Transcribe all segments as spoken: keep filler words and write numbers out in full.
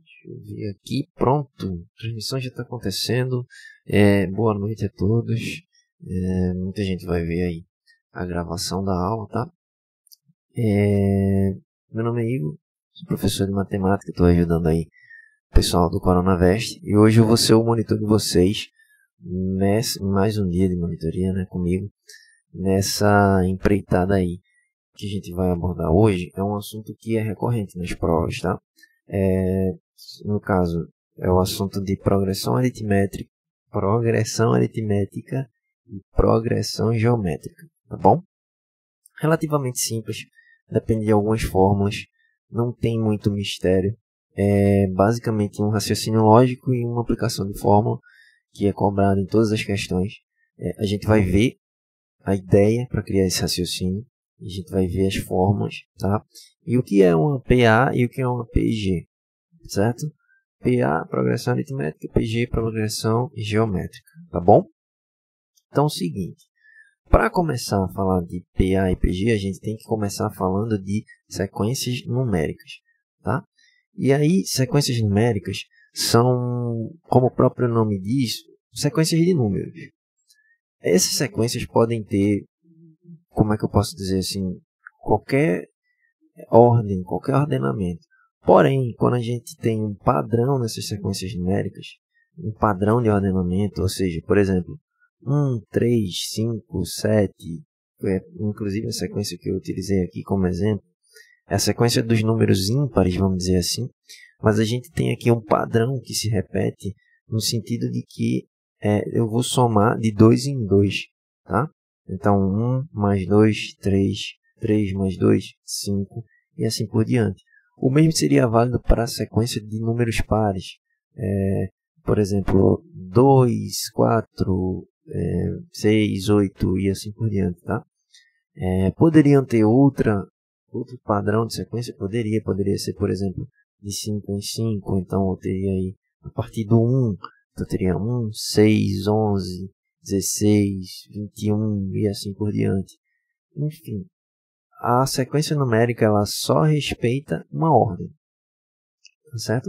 Deixa eu ver aqui, pronto, a transmissão já está acontecendo. É, boa noite a todos. É, muita gente vai ver aí a gravação da aula, tá? É, meu nome é Igor, sou professor de matemática, estou ajudando aí o pessoal do Coronavest. E hoje eu vou ser o monitor de vocês, nesse, mais um dia de monitoria, né, comigo, nessa empreitada aí que a gente vai abordar hoje. É um assunto que é recorrente nas provas, tá? É, no caso, é o assunto de progressão aritmétrica, progressão aritmética e progressão geométrica, tá bom? Relativamente simples, depende de algumas fórmulas, não tem muito mistério. É basicamente um raciocínio lógico e uma aplicação de fórmula que é cobrado em todas as questões. É, a gente vai ver a ideia para criar esse raciocínio, a gente vai ver as fórmulas, tá? E o que é uma P A e o que é uma P G, certo? P A, progressão aritmétrica, P G, progressão geométrica, tá bom? Então é o seguinte, para começar a falar de P A e P G, a gente tem que começar falando de sequências numéricas, tá? E aí, sequências numéricas são, como o próprio nome diz, sequências de números. Essas sequências podem ter, como é que eu posso dizer assim, qualquer ordem, qualquer ordenamento. Porém, quando a gente tem um padrão nessas sequências numéricas, um padrão de ordenamento, ou seja, por exemplo, um, três, cinco, sete, é, inclusive a sequência que eu utilizei aqui como exemplo, é a sequência dos números ímpares, vamos dizer assim, mas a gente tem aqui um padrão que se repete no sentido de que é, eu vou somar de dois em dois, tá? Então, um mais dois, três, três mais dois, cinco, e assim por diante. O mesmo seria válido para a sequência de números pares. É, por exemplo, dois, quatro, é, seis, oito e assim por diante, tá? É, poderiam ter outra, outro padrão de sequência? Poderia, poderia ser, por exemplo, de cinco em cinco, então eu teria aí, a partir do um, então eu teria um, seis, onze, dezesseis, vinte e um e assim por diante. Enfim, a sequência numérica ela só respeita uma ordem, tá certo?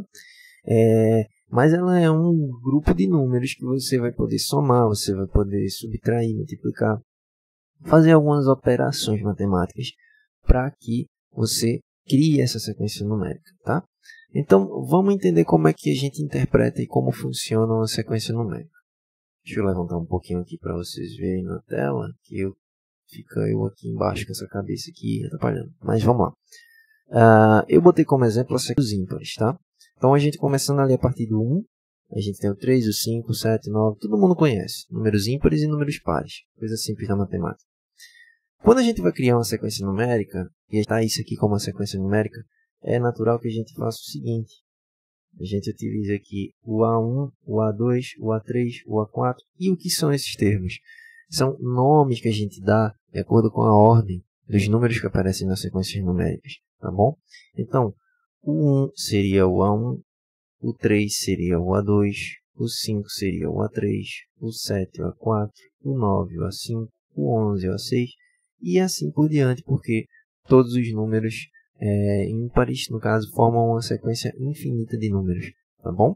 É, mas ela é um grupo de números que você vai poder somar, você vai poder subtrair, multiplicar, fazer algumas operações matemáticas para que você crie essa sequência numérica, tá? Então, vamos entender como é que a gente interpreta e como funciona uma sequência numérica. Deixa eu levantar um pouquinho aqui para vocês verem na tela, que eu, fica eu aqui embaixo com essa cabeça aqui atrapalhando. Mas vamos lá. Uh, eu botei como exemplo a sequência dos ímpares, tá? Então, a gente começando ali a partir do um, a gente tem o três, o cinco, o sete, o nove, todo mundo conhece. Números ímpares e números pares. Coisa simples da matemática. Quando a gente vai criar uma sequência numérica, e está isso aqui como uma sequência numérica, é natural que a gente faça o seguinte. A gente utiliza aqui o A um, o A dois, o A três, o A quatro. E o que são esses termos? São nomes que a gente dá de acordo com a ordem dos números que aparecem nas sequências numéricas, tá bom? Então, o um seria o A um, o três seria o A dois, o cinco seria o A três, o sete o A quatro, o nove o A cinco, o onze o A seis e assim por diante, porque todos os números é, ímpares, no caso, formam uma sequência infinita de números, tá bom?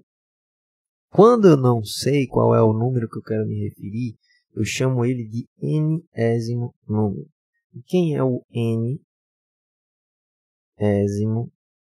Quando eu não sei qual é o número que eu quero me referir, eu chamo ele de n-ésimo número. E quem é o n-ésimo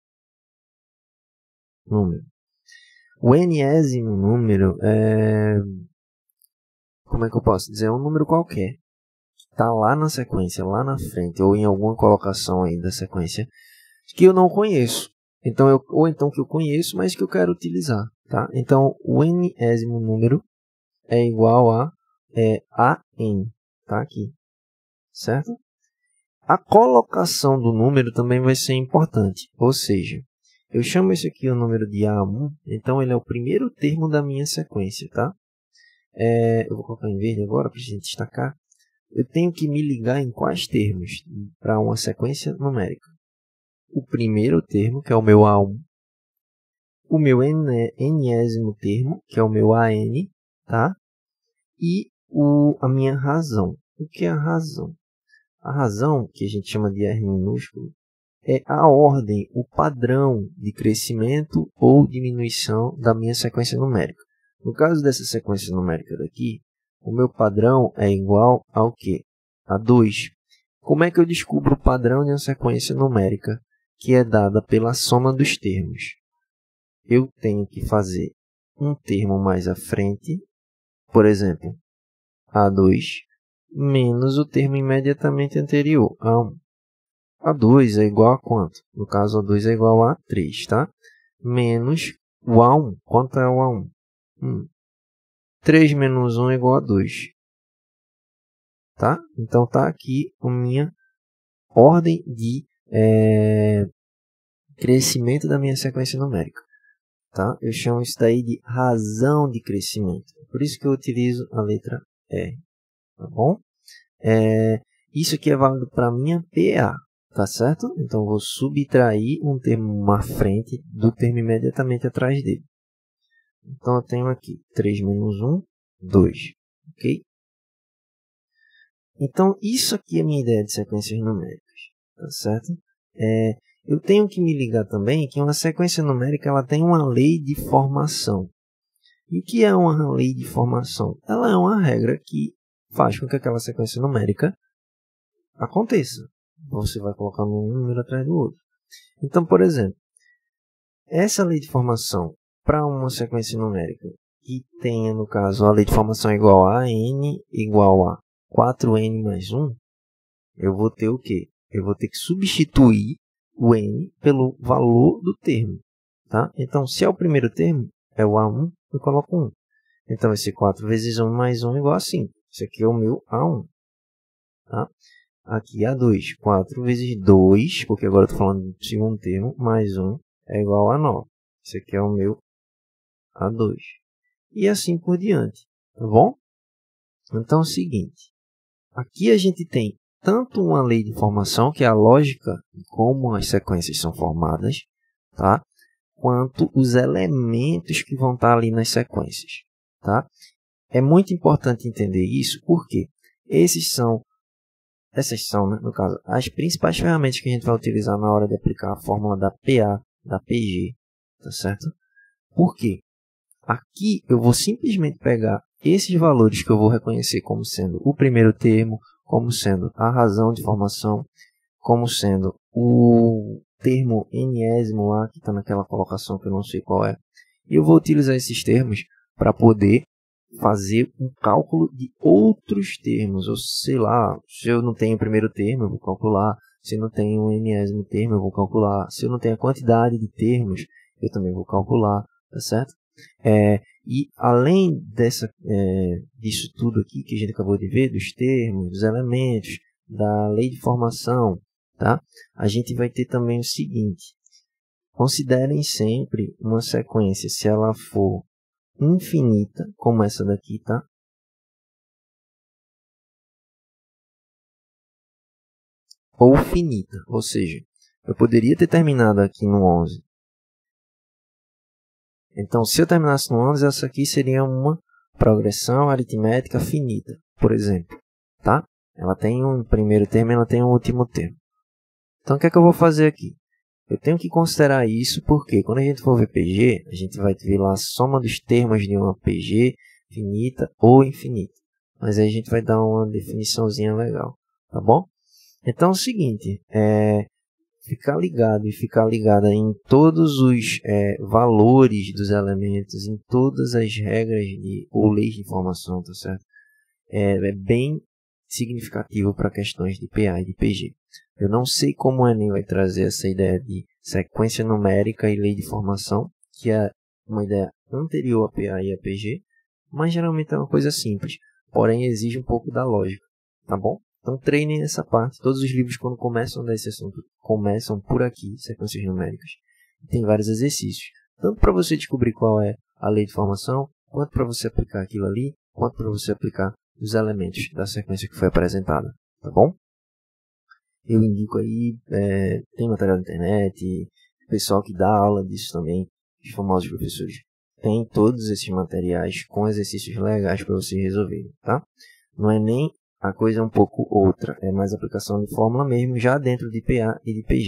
número? O n-ésimo número é... Como é que eu posso dizer? É um número qualquer. Está lá na sequência, lá na frente, ou em alguma colocação aí da sequência, que eu não conheço. Então, eu, ou então que eu conheço, mas que eu quero utilizar. Tá? Então, o n-ésimo número é igual a é, a n. Tá aqui. Certo? A colocação do número também vai ser importante. Ou seja, eu chamo esse aqui o número de A um, então ele é o primeiro termo da minha sequência. Tá? É, eu vou colocar em verde agora para a gente destacar. Eu tenho que me ligar em quais termos para uma sequência numérica. O primeiro termo, que é o meu A um. O meu n-ésimo termo, que é o meu A N. Tá? E o, a minha razão. O que é a razão? A razão, que a gente chama de R minúsculo, é a ordem, o padrão de crescimento ou diminuição da minha sequência numérica. No caso dessa sequência numérica daqui, o meu padrão é igual ao quê? A dois. Como é que eu descubro o padrão de uma sequência numérica que é dada pela soma dos termos? Eu tenho que fazer um termo mais à frente, por exemplo, A dois, menos o termo imediatamente anterior, A um. A dois é igual a quanto? No caso, A dois é igual a três, tá? Menos o A um. Quanto é o A um? um. três menos um é igual a dois. Tá? Então, está aqui a minha ordem de é, crescimento da minha sequência numérica. Tá? Eu chamo isso daí de razão de crescimento. Por isso que eu utilizo a letra R. Tá bom? É, isso aqui é válido para a minha P A. Tá certo? Então, eu vou subtrair um termo à frente do termo imediatamente atrás dele. Então, eu tenho aqui três menos um, dois. Ok? Então, isso aqui é a minha ideia de sequências numéricas. Tá certo? É, eu tenho que me ligar também que uma sequência numérica ela tem uma lei de formação. E o que é uma lei de formação? Ela é uma regra que faz com que aquela sequência numérica aconteça. Você vai colocando um número atrás do outro. Então, por exemplo, essa lei de formação para uma sequência numérica que tenha, no caso, a lei de formação igual a n igual a quatro n mais um, eu vou ter o quê? Eu vou ter que substituir o n pelo valor do termo. Tá? Então, se é o primeiro termo, é o A um, eu coloco um. Então, vai ser quatro vezes um mais um igual a cinco. Esse aqui é o meu A um. Tá? Aqui A dois. quatro vezes dois, porque agora eu estou falando do segundo termo, mais um é igual a nove. Esse aqui é o meu A dois. E assim por diante. Tá bom? Então é o seguinte. Aqui a gente tem tanto uma lei de formação, que é a lógica de como as sequências são formadas, tá? Quanto os elementos que vão estar ali nas sequências. Tá? É muito importante entender isso, porque esses são Essas são, né, no caso, as principais ferramentas que a gente vai utilizar na hora de aplicar a fórmula da P A, da P G, tá certo? Por quê? Aqui eu vou simplesmente pegar esses valores que eu vou reconhecer como sendo o primeiro termo, como sendo a razão de formação, como sendo o termo enésimo lá, que está naquela colocação que eu não sei qual é. E eu vou utilizar esses termos para poder fazer um cálculo de outros termos, ou sei lá, se eu não tenho o primeiro termo, eu vou calcular, se eu não tenho o enésimo termo, eu vou calcular, se eu não tenho a quantidade de termos, eu também vou calcular, tá certo? É, e além dessa, é, disso tudo aqui que a gente acabou de ver, dos termos, dos elementos, da lei de formação, tá? A gente vai ter também o seguinte, considerem sempre uma sequência, se ela for infinita, como essa daqui, tá? Ou finita, ou seja, eu poderia ter terminado aqui no onze. Então, se eu terminasse no onze, essa aqui seria uma progressão aritmética finita, por exemplo, tá? Ela tem um primeiro termo e ela tem um último termo. Então, o que é que eu vou fazer aqui? Eu tenho que considerar isso porque quando a gente for ver P G, a gente vai ver lá a soma dos termos de uma P G finita ou infinita. Mas aí a gente vai dar uma definiçãozinha legal, tá bom? Então é o seguinte, é ficar ligado e ficar ligada em todos os é, valores dos elementos, em todas as regras de, ou leis de informação, tá certo? É, é bem significativo para questões de P A e de P G. Eu não sei como o Enem vai trazer essa ideia de sequência numérica e lei de formação, que é uma ideia anterior a P A e a P G, mas geralmente é uma coisa simples, porém exige um pouco da lógica, tá bom? Então treinem essa parte. Todos os livros, quando começam desse assunto, começam por aqui, sequências numéricas. Tem vários exercícios, tanto para você descobrir qual é a lei de formação, quanto para você aplicar aquilo ali, quanto para você aplicar os elementos da sequência que foi apresentada, tá bom? Eu indico aí, é, tem material na internet, pessoal que dá aula disso também, os famosos professores. Tem todos esses materiais com exercícios legais para você resolver, tá? Não é nem a coisa um pouco outra, é mais aplicação de fórmula mesmo, já dentro de P A e de P G,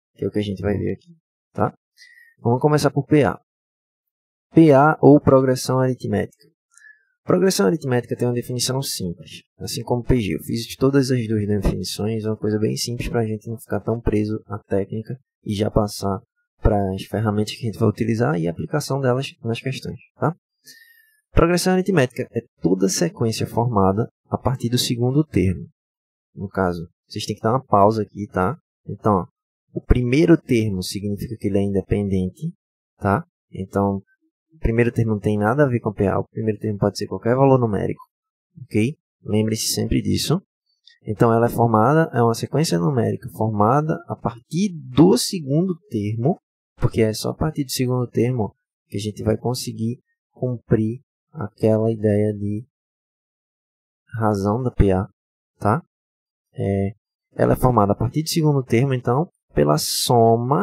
que é o que a gente vai ver aqui, tá? Vamos começar por P A. P A ou progressão aritmética. Progressão aritmética tem uma definição simples, assim como P G. Eu fiz todas as duas definições, uma coisa bem simples para a gente não ficar tão preso à técnica e já passar para as ferramentas que a gente vai utilizar e a aplicação delas nas questões, tá? Progressão aritmética é toda sequência formada a partir do segundo termo. No caso, vocês têm que dar uma pausa aqui, tá? Então, ó, o primeiro termo significa que ele é independente, tá? Então, o primeiro termo não tem nada a ver com P A. O primeiro termo pode ser qualquer valor numérico, ok? Lembre-se sempre disso. Então, ela é formada, é uma sequência numérica formada a partir do segundo termo, porque é só a partir do segundo termo que a gente vai conseguir cumprir aquela ideia de razão da P A, tá? É, ela é formada a partir do segundo termo, então, pela soma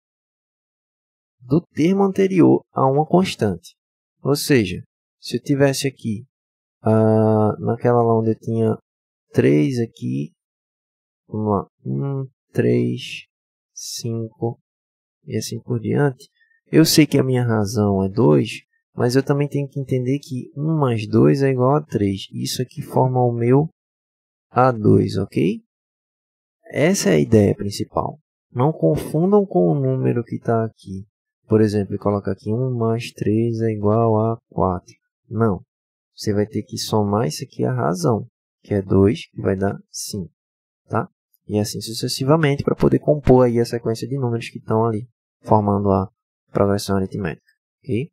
do termo anterior a uma constante. Ou seja, se eu tivesse aqui, ah, naquela lá onde eu tinha três aqui, vamos lá, um, três, cinco e assim por diante, eu sei que a minha razão é dois, mas eu também tenho que entender que um mais dois é igual a três. Isso aqui forma o meu A dois, ok? Essa é a ideia principal. Não confundam com o número que está aqui. Por exemplo, eu coloco aqui um mais três é igual a quatro. Não. Você vai ter que somar isso aqui a razão, que é dois, que vai dar cinco. Tá? E assim sucessivamente para poder compor aí a sequência de números que estão ali, formando a progressão aritmética. Ok?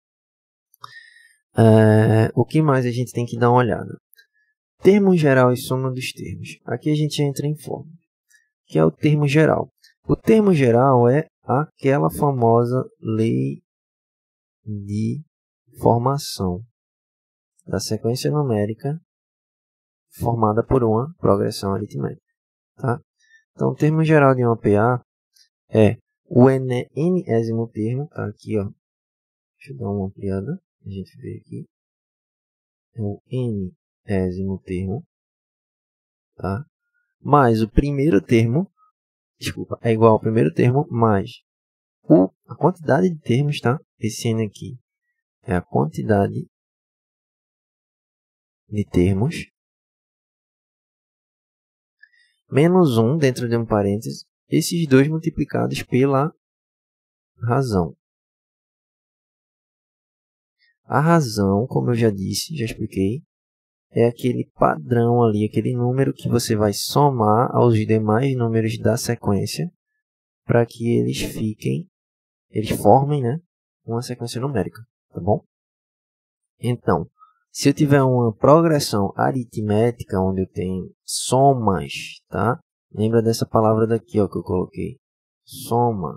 É, o que mais a gente tem que dar uma olhada? Termo geral e soma dos termos. Aqui a gente entra em fórmula, que é o termo geral. O termo geral é aquela famosa lei de formação da sequência numérica formada por uma progressão aritmética. Tá? Então, o termo geral de uma P A é o enésimo termo, tá aqui, ó. Deixa eu dar uma ampliada, a gente vê aqui. É o enésimo termo, tá? Mais o primeiro termo, desculpa, é igual ao primeiro termo mais o, a quantidade de termos, tá? Esse N aqui é a quantidade de termos menos um dentro de um parênteses, esses dois multiplicados pela razão. A razão, como eu já disse, já expliquei, é aquele padrão ali, aquele número que você vai somar aos demais números da sequência para que eles fiquem, eles formem, né, uma sequência numérica, tá bom? Então, se eu tiver uma progressão aritmética onde eu tenho somas, tá? Lembra dessa palavra daqui, ó, que eu coloquei, soma.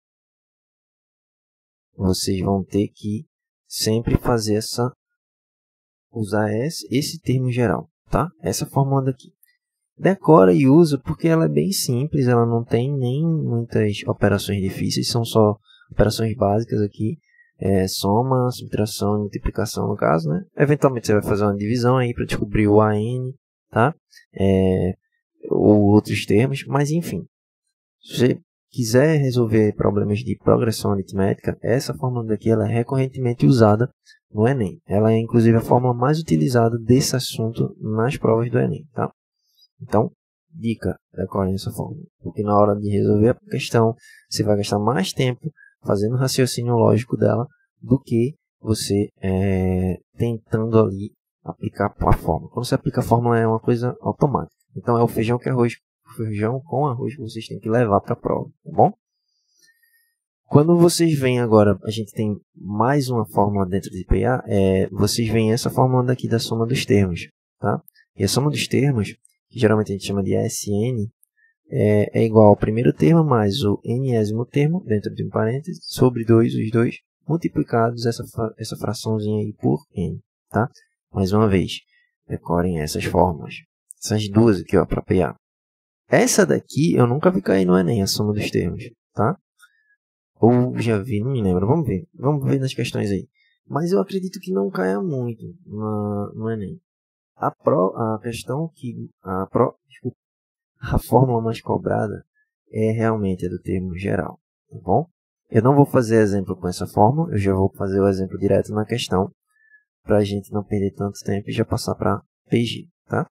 Vocês vão ter que sempre fazer essa, usar esse, esse termo geral, tá? Essa fórmula daqui. Decora e usa porque ela é bem simples, ela não tem nem muitas operações difíceis, são só operações básicas aqui, é, soma, subtração e multiplicação no caso, né? Eventualmente você vai fazer uma divisão aí para descobrir o A N, tá? É, ou outros termos, mas enfim, se você quiser resolver problemas de progressão aritmética, essa fórmula daqui ela é recorrentemente usada no Enem. Ela é inclusive a fórmula mais utilizada desse assunto nas provas do Enem, tá? Então, dica, decorem essa fórmula, porque na hora de resolver a questão, você vai gastar mais tempo fazendo o raciocínio lógico dela do que você é, tentando ali aplicar a fórmula. Quando você aplica a fórmula é uma coisa automática. Então é o feijão que arroz, feijão com arroz que vocês têm que levar para a prova, tá bom? Quando vocês veem agora, a gente tem mais uma fórmula dentro de P A, é, vocês veem essa fórmula daqui da soma dos termos, tá? E a soma dos termos, que geralmente a gente chama de S N, é, é igual ao primeiro termo mais o enésimo termo, dentro de um parêntese, sobre dois, os dois, multiplicados essa, essa fraçãozinha aí por N, tá? Mais uma vez, decorem essas fórmulas. Essas duas aqui, ó, para P A. Essa daqui eu nunca vi cair no Enem, a soma dos termos, tá? Ou já vi, não me lembro. Vamos ver. Vamos ver nas questões aí. Mas eu acredito que não caia muito no, no Enem. A, pro, a questão que... A, pro, desculpa, a fórmula mais cobrada é realmente a do termo geral, tá bom? Eu não vou fazer exemplo com essa forma, eu já vou fazer o exemplo direto na questão, para a gente não perder tanto tempo e já passar para P G, tá?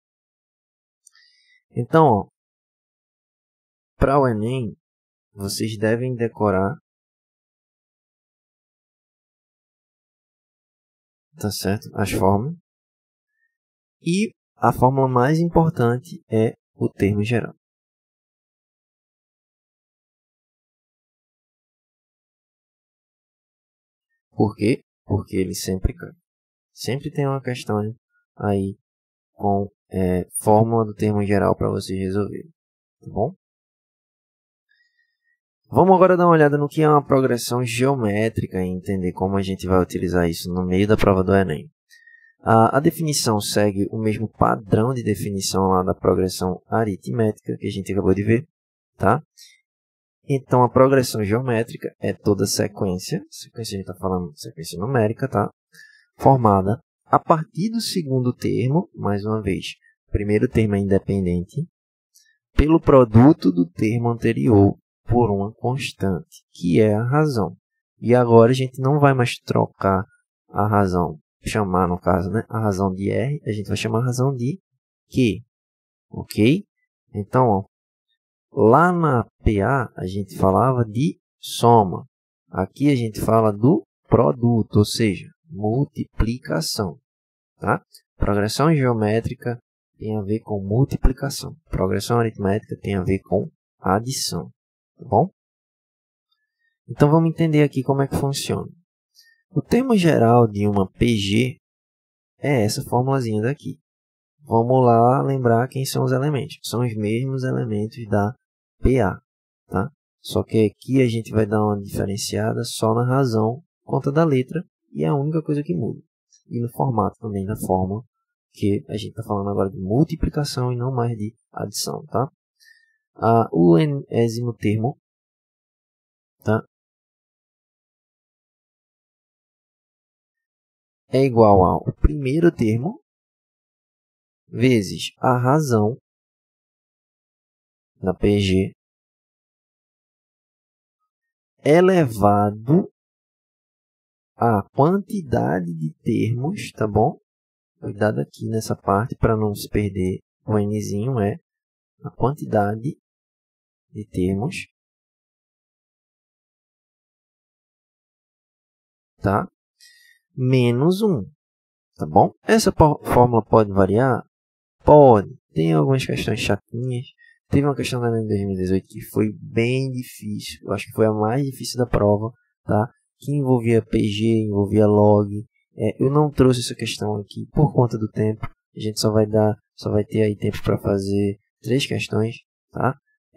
Então, para o Enem, vocês devem decorar, tá certo? As fórmulas. E a fórmula mais importante é o termo geral. Por quê? Porque ele sempre cai. Sempre tem uma questão aí com é, fórmula do termo geral para vocês resolverem. Tá bom? Vamos agora dar uma olhada no que é uma progressão geométrica e entender como a gente vai utilizar isso no meio da prova do Enem. A, a definição segue o mesmo padrão de definição lá da progressão aritmética que a gente acabou de ver, tá? Então, a progressão geométrica é toda sequência, sequência a gente está falando de sequência numérica, tá? Formada a partir do segundo termo, mais uma vez, o primeiro termo é independente, pelo produto do termo anterior por uma constante, que é a razão. E agora a gente não vai mais trocar a razão, chamar no caso, né, a razão de R, a gente vai chamar a razão de Q, ok? Então, ó, lá na P A a gente falava de soma, aqui a gente fala do produto, ou seja, multiplicação, tá? Progressão geométrica tem a ver com multiplicação, progressão aritmética tem a ver com adição, tá bom? Então vamos entender aqui como é que funciona. O termo geral de uma P G é essa formulazinha daqui. Vamos lá lembrar quem são os elementos. São os mesmos elementos da P A, tá? Só que aqui a gente vai dar uma diferenciada só na razão, conta da letra, e é a única coisa que muda. E no formato também da fórmula, que a gente está falando agora de multiplicação e não mais de adição, tá? Ah, o enésimo termo, tá? É igual ao primeiro termo vezes a razão da P G elevado à quantidade de termos, tá bom? Cuidado aqui nessa parte para não se perder. O Nzinho é a quantidade de termos, tá? Menos um, tá bom? Essa fórmula pode variar? Pode. Tem algumas questões chatinhas. Teve uma questão da Enem dois mil e dezoito que foi bem difícil. Eu acho que foi a mais difícil da prova, tá? Que envolvia P G, envolvia log. É, eu não trouxe essa questão aqui por conta do tempo. A gente só vai dar, só vai ter aí tempo para fazer três questões, tá?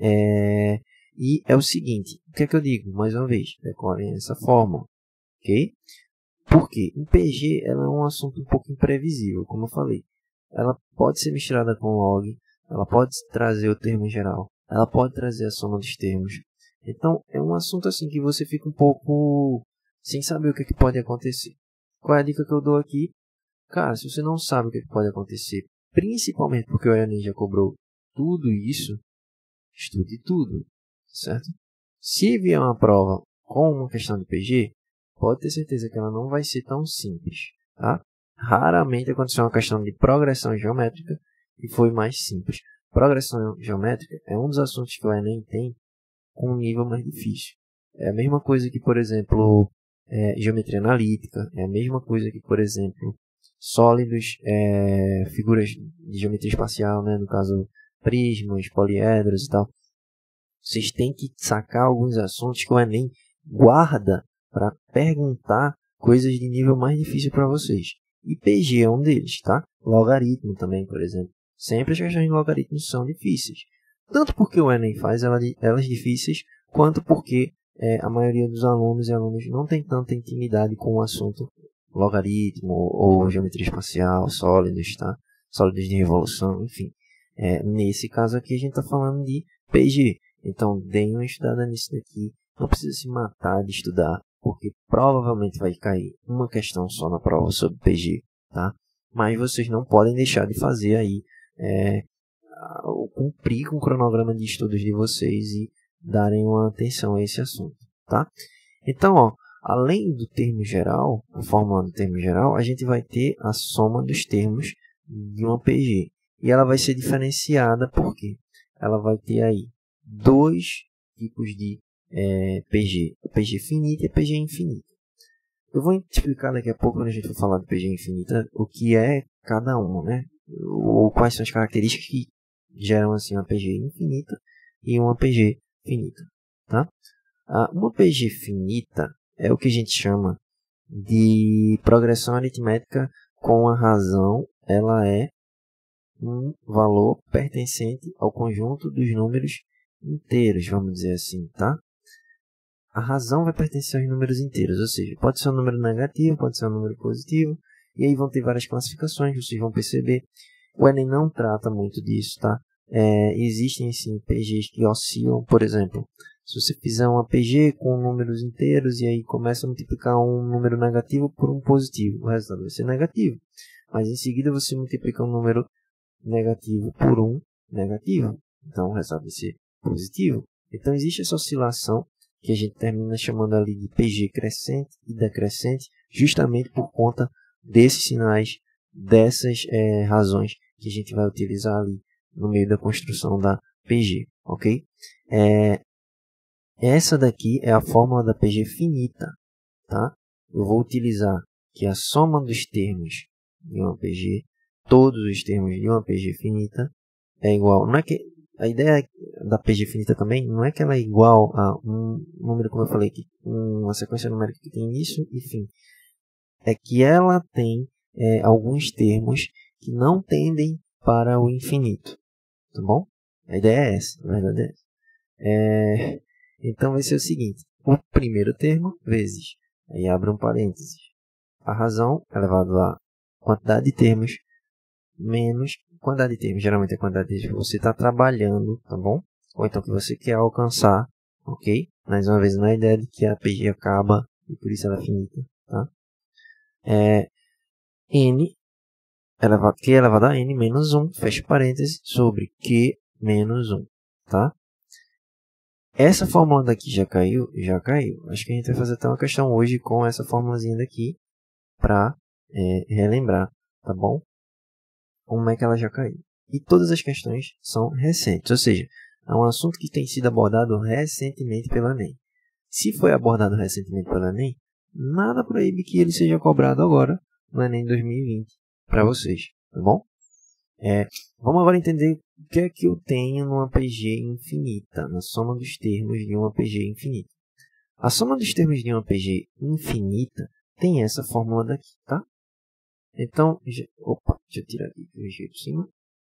É, e é o seguinte, o que é que eu digo? Mais uma vez, decorem essa fórmula, ok? Porque em P G ela é um assunto um pouco imprevisível, como eu falei. Ela pode ser misturada com log, ela pode trazer o termo geral, ela pode trazer a soma dos termos. Então, é um assunto assim que você fica um pouco sem saber o que, é que pode acontecer. Qual é a dica que eu dou aqui? Cara, se você não sabe o que, é que pode acontecer, principalmente porque o Enem já cobrou tudo isso, estude tudo, certo? Se vier uma prova com uma questão de P G, pode ter certeza que ela não vai ser tão simples, tá? Raramente aconteceu uma questão de progressão geométrica e foi mais simples. Progressão geométrica é um dos assuntos que o Enem tem com um nível mais difícil. É a mesma coisa que, por exemplo, é, geometria analítica, é a mesma coisa que, por exemplo, sólidos, é, figuras de geometria espacial, né? No caso, prismas, poliedros e tal. Vocês têm que sacar alguns assuntos que o Enem guarda para perguntar coisas de nível mais difícil para vocês. E P G é um deles, tá? Logaritmo também, por exemplo. Sempre as questões de logaritmos são difíceis. Tanto porque o Enem faz elas difíceis, quanto porque é, a maioria dos alunos e alunos não tem tanta intimidade com o assunto logaritmo ou geometria espacial, sólidos, tá? Sólidos de revolução, enfim. É, nesse caso aqui a gente está falando de P G. Então, deem uma estudada nisso daqui. Não precisa se matar de estudar, porque provavelmente vai cair uma questão só na prova sobre P G, tá? Mas vocês não podem deixar de fazer aí, é, cumprir com o cronograma de estudos de vocês e darem uma atenção a esse assunto, tá? Então, ó, além do termo geral, a fórmula do termo geral, a gente vai ter a soma dos termos de uma P G. E ela vai ser diferenciada porque ela vai ter aí dois tipos de é, P G. A P G finita e a P G infinita. Eu vou explicar daqui a pouco, quando a gente for falar de P G infinita, o que é cada uma, né? Ou quais são as características que geram assim uma P G infinita e uma P G finita, tá? Ah, uma P G finita é o que a gente chama de progressão aritmética com a razão. Ela é um valor pertencente ao conjunto dos números inteiros, vamos dizer assim, tá? A razão vai pertencer aos números inteiros, ou seja, pode ser um número negativo, pode ser um número positivo, e aí vão ter várias classificações, vocês vão perceber. O Enem não trata muito disso, tá? É, existem sim P Gs que oscilam, por exemplo, se você fizer uma P G com números inteiros e aí começa a multiplicar um número negativo por um positivo, o resultado vai ser negativo. Mas em seguida você multiplica um número negativo por um negativo, então o resultado vai ser positivo. Então existe essa oscilação que a gente termina chamando ali de P G crescente e decrescente, justamente por conta desses sinais, dessas é, razões que a gente vai utilizar ali no meio da construção da P G, ok? É, essa daqui é a fórmula da P G finita, tá? Eu vou utilizar que a soma dos termos de uma P G, todos os termos de uma P G finita, é igual. Não é que a ideia da P G finita também não é que ela é igual a um número, como eu falei, que uma sequência numérica que tem início e fim. É que ela tem é, alguns termos que não tendem para o infinito, tá bom? A ideia é essa, a verdade é essa. É, então vai ser o seguinte: o primeiro termo vezes, aí abre um parênteses, a razão elevado a quantidade de termos menos quantidade de termos, geralmente é a quantidade de termos que você está trabalhando, tá bom? Ou então que você quer alcançar, ok? Mais uma vez, não é a ideia de que a P G acaba e por isso ela é finita, tá? É, n elevado, q elevado a n menos um, fecha parênteses, sobre q menos um, tá? Essa fórmula daqui já caiu? Já caiu. Acho que a gente vai fazer até uma questão hoje com essa formulazinha daqui para é, relembrar, tá bom? Como é que ela já caiu. E todas as questões são recentes, ou seja, é um assunto que tem sido abordado recentemente pela Enem. Se foi abordado recentemente pela Enem, nada proíbe que ele seja cobrado agora no Enem dois mil e vinte para vocês, tá bom? É, vamos agora entender o que é que eu tenho numa P G infinita, na soma dos termos de uma P G infinita. A soma dos termos de uma P G infinita tem essa fórmula daqui, tá? Então, já, opa, deixa eu tirar aqui que eu deixei por cima.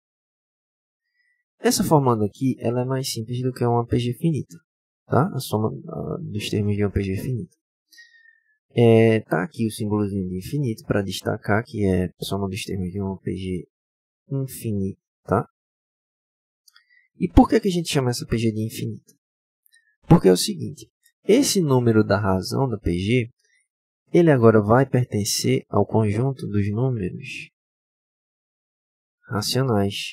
Essa fórmula daqui, ela é mais simples do que uma P G finita, tá? A soma uh, dos termos de uma P G finita. É, tá aqui o símbolozinho de infinito para destacar que é a soma dos termos de uma P G infinita, tá? E por que que a gente chama essa P G de infinita? Porque é o seguinte, esse número da razão da P G, ele agora vai pertencer ao conjunto dos números racionais.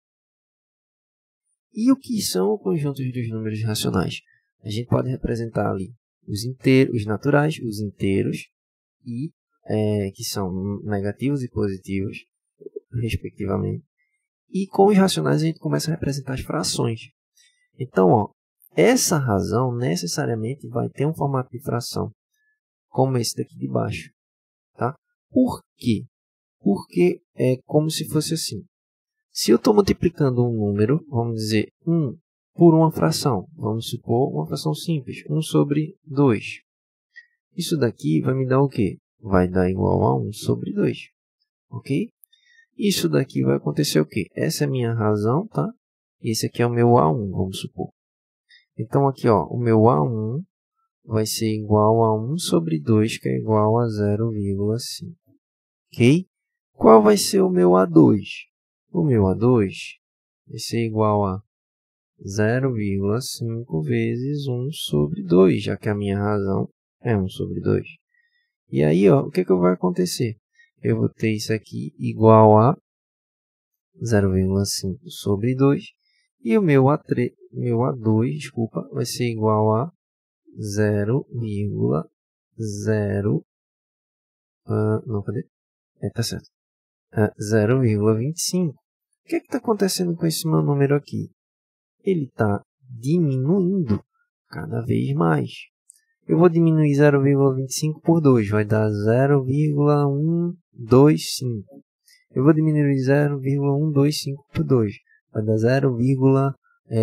E o que são o conjunto dos números racionais? A gente pode representar ali os inteiros, os naturais, os inteiros, e, é, que são negativos e positivos, respectivamente. E com os racionais a gente começa a representar as frações. Então, ó, essa razão necessariamente vai ter um formato de fração, como esse daqui de baixo. Tá? Por quê? Porque é como se fosse assim. Se eu estou multiplicando um número, vamos dizer um por uma fração, vamos supor uma fração simples, um sobre dois. Isso daqui vai me dar o quê? Vai dar igual a um sobre dois. Ok? Isso daqui vai acontecer o quê? Essa é a minha razão, tá? Esse aqui é o meu A um, vamos supor. Então aqui, ó, o meu A um vai ser igual a um sobre dois, que é igual a zero vírgula cinco. Ok? Qual vai ser o meu A dois? O meu A dois vai ser igual a zero vírgula cinco vezes um sobre dois, já que a minha razão é um sobre dois. E aí, ó, o que, que vai acontecer? Eu vou ter isso aqui igual a zero vírgula cinco sobre dois. E o meu A três, meu A dois, desculpa, vai ser igual a zero vírgula zero, uh, não, cadê? É, tá certo. Uh, zero vírgula vinte e cinco. O que é que está acontecendo com esse meu número aqui? Ele está diminuindo cada vez mais. Eu vou diminuir zero vírgula vinte e cinco por dois, vai dar zero vírgula cento e vinte e cinco. Eu vou diminuir zero vírgula cento e vinte e cinco por dois, vai dar zero vírgula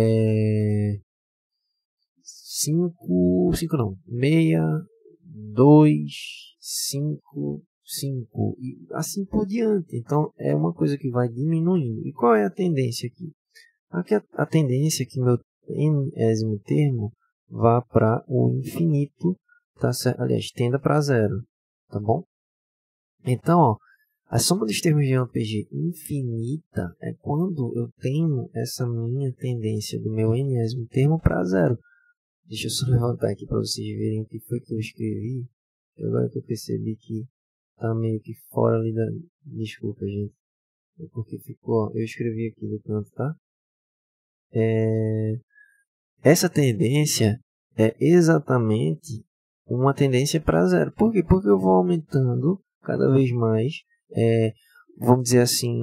cinco, cinco não, seis dois cinco cinco e assim por diante. Então é uma coisa que vai diminuindo. E qual é a tendência aqui? Aqui a, a tendência é que meu enésimo termo vá para o infinito, tá certo? Aliás, tenda para zero, tá bom? Então, ó, a soma dos termos de A P G infinita é quando eu tenho essa minha tendência do meu enésimo termo para zero. Deixa eu só levantar aqui para vocês verem o que foi que eu escrevi. Agora que eu percebi que tá meio que fora ali da... Desculpa, gente. É porque ficou... Ó, eu escrevi aqui no canto, tá? É... Essa tendência é exatamente uma tendência para zero. Por quê? Porque eu vou aumentando cada vez mais, é, vamos dizer assim,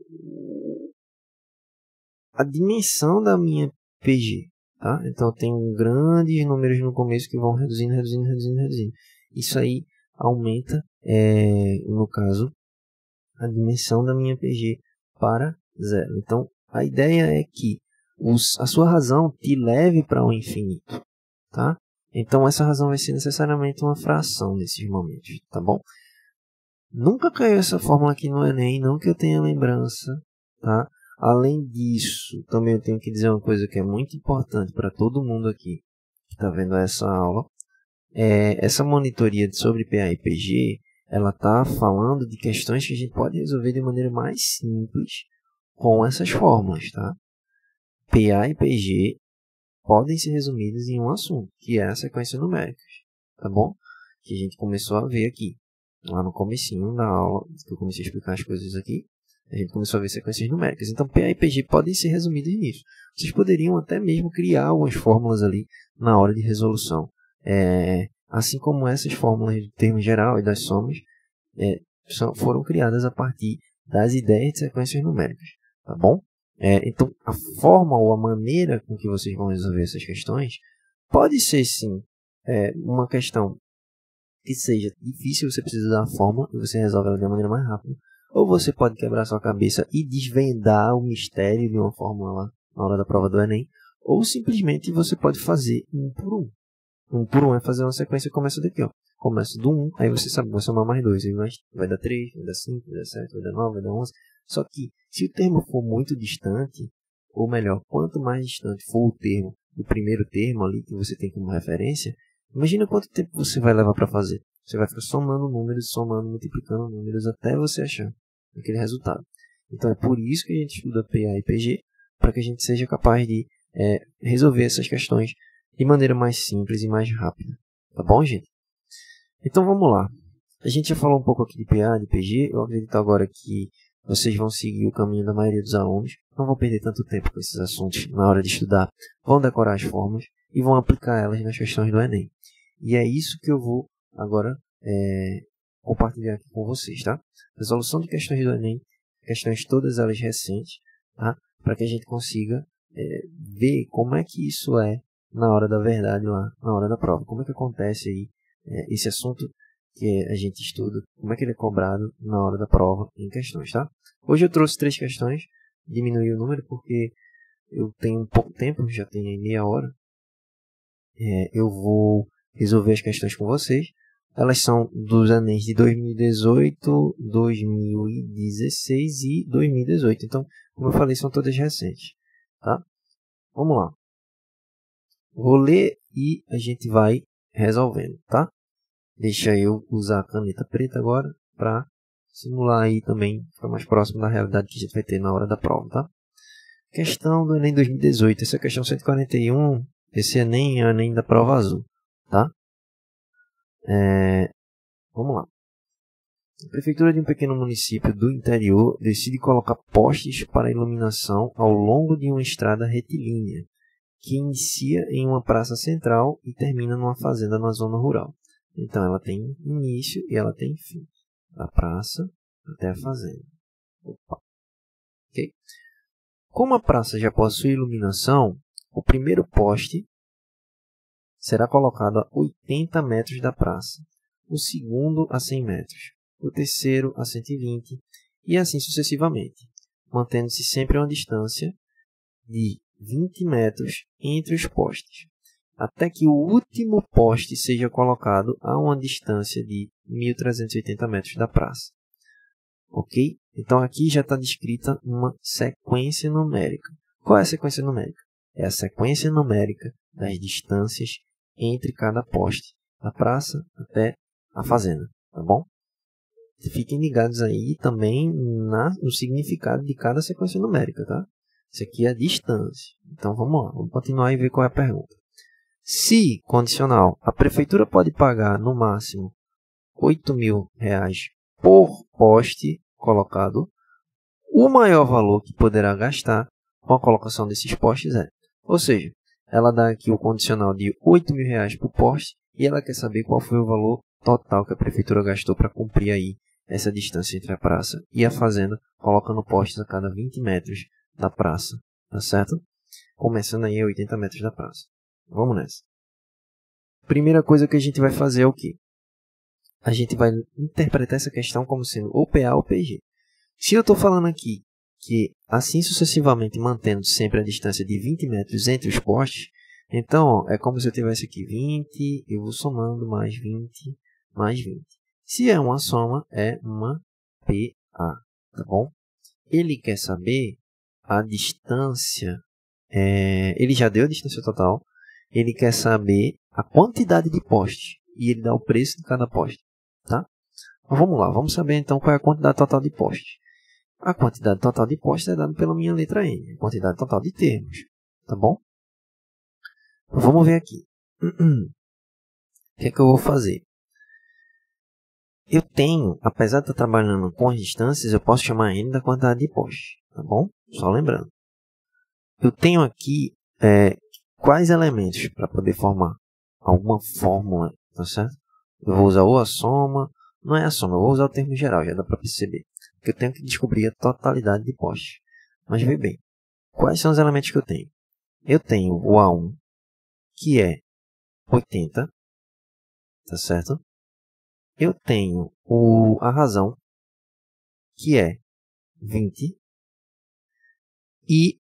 a dimensão da minha P G. Tá? Então eu tenho grandes números no começo que vão reduzindo, reduzindo, reduzindo, reduzindo. Isso aí aumenta, é, no caso, a dimensão da minha P G para zero. Então a ideia é que os, a sua razão te leve para o infinito. Tá? Então essa razão vai ser necessariamente uma fração nesses momentos. Tá bom? Nunca caiu essa fórmula aqui no Enem, não que eu tenha lembrança. Tá? Além disso, também eu tenho que dizer uma coisa que é muito importante para todo mundo aqui que está vendo essa aula. É, essa monitoria sobre P A e P G, ela está falando de questões que a gente pode resolver de maneira mais simples com essas fórmulas. Tá? P A e P G podem ser resumidos em um assunto, que é a sequência numérica. Tá bom? Que a gente começou a ver aqui, lá no comecinho da aula, que eu comecei a explicar as coisas aqui. A gente começou a ver sequências numéricas. Então, P A e P G podem ser resumidos nisso. Vocês poderiam até mesmo criar algumas fórmulas ali na hora de resolução. É, assim como essas fórmulas de termo geral e das somas é, são, foram criadas a partir das ideias de sequências numéricas. Tá bom? É, então, a forma ou a maneira com que vocês vão resolver essas questões pode ser, sim, é, uma questão que seja difícil, você precisa da fórmula e você resolve ela de uma maneira mais rápida. Ou você pode quebrar sua cabeça e desvendar o mistério de uma fórmula lá na hora da prova do Enem. Ou simplesmente você pode fazer um por um. Um por um é fazer uma sequência que começa daqui, ó. Começa do um, aí você sabe, vai somar mais dois. Aí vai, vai dar três, vai dar cinco, vai dar sete, vai dar nove, vai dar onze. Só que se o termo for muito distante, ou melhor, quanto mais distante for o termo do primeiro termo ali que você tem como referência, imagina quanto tempo você vai levar para fazer. Você vai ficar somando números, somando, multiplicando números até você achar aquele resultado. Então é por isso que a gente estuda P A e P G, para que a gente seja capaz de é, resolver essas questões de maneira mais simples e mais rápida. Tá bom, gente? Então vamos lá. A gente já falou um pouco aqui de P A e de P G. Eu acredito agora que vocês vão seguir o caminho da maioria dos alunos. Não vão perder tanto tempo com esses assuntos na hora de estudar. Vão decorar as fórmulas e vão aplicar elas nas questões do Enem. E é isso que eu vou agora é, compartilhar aqui com vocês, tá? Resolução de questões do Enem, questões todas elas recentes, tá? Para que a gente consiga é, ver como é que isso é na hora da verdade lá, na hora da prova. Como é que acontece aí é, esse assunto que a gente estuda, como é que ele é cobrado na hora da prova em questões, tá? Hoje eu trouxe três questões, diminui o número porque eu tenho pouco tempo, já tenho aí meia hora. É, eu vou resolver as questões com vocês. Elas são dos Enems de dois mil e dezoito, dois mil e dezesseis e dois mil e dezoito. Então, como eu falei, são todas recentes. Tá? Vamos lá. Vou ler e a gente vai resolvendo. Tá? Deixa eu usar a caneta preta agora para simular aí também, ficar mais próximo da realidade que a gente vai ter na hora da prova. Tá? Questão do Enem dois mil e dezoito. Essa é a questão cento e quarenta e um. Esse Enem é o Enem da prova azul. Tá? É, vamos lá. A prefeitura de um pequeno município do interior decide colocar postes para iluminação ao longo de uma estrada retilínea, que inicia em uma praça central e termina numa fazenda na zona rural. Então, ela tem início e ela tem fim. Da praça até a fazenda. Opa. Okay? Como a praça já possui iluminação, o primeiro poste será colocado a oitenta metros da praça, o segundo a cem metros, o terceiro a cento e vinte e assim sucessivamente, mantendo-se sempre a uma distância de vinte metros entre os postes, até que o último poste seja colocado a uma distância de mil trezentos e oitenta metros da praça. Ok? Então aqui já está descrita uma sequência numérica. Qual é a sequência numérica? É a sequência numérica das distâncias entre cada poste, da praça até a fazenda, tá bom? Fiquem ligados aí também na, no significado de cada sequência numérica, tá? Isso aqui é a distância. Então vamos lá, vamos continuar e ver qual é a pergunta. Se, condicional, a prefeitura pode pagar no máximo oito mil reais por poste colocado, o maior valor que poderá gastar com a colocação desses postes é. Ou seja, ela dá aqui o condicional de oito mil reais por poste e ela quer saber qual foi o valor total que a prefeitura gastou para cumprir aí essa distância entre a praça e a fazenda, colocando postes a cada vinte metros da praça, tá certo? Começando aí a oitenta metros da praça. Vamos nessa. Primeira coisa que a gente vai fazer é o quê? A gente vai interpretar essa questão como sendo ou P A ou P G. Se eu estou falando aqui que assim sucessivamente mantendo sempre a distância de vinte metros entre os postes, então ó, é como se eu tivesse aqui vinte, eu vou somando mais vinte, mais vinte. Se é uma soma, é uma P A, tá bom? Ele quer saber a distância, é, ele já deu a distância total, ele quer saber a quantidade de postes e ele dá o preço de cada poste, tá? Então, vamos lá, vamos saber então qual é a quantidade total de postes. A quantidade total de postes é dada pela minha letra N, a quantidade total de termos, tá bom? Vamos ver aqui. O que é que eu vou fazer? Eu tenho, apesar de estar trabalhando com as distâncias, eu posso chamar N da quantidade de postes, tá bom? Só lembrando. Eu tenho aqui é, quais elementos para poder formar alguma fórmula, tá certo? Eu vou usar ou a soma, não é a soma, eu vou usar o termo geral, já dá para perceber. Porque eu tenho que descobrir a totalidade de postes. Mas vê bem, quais são os elementos que eu tenho? Eu tenho o A um, que é oitenta, tá certo? Eu tenho o, a razão, que é vinte, e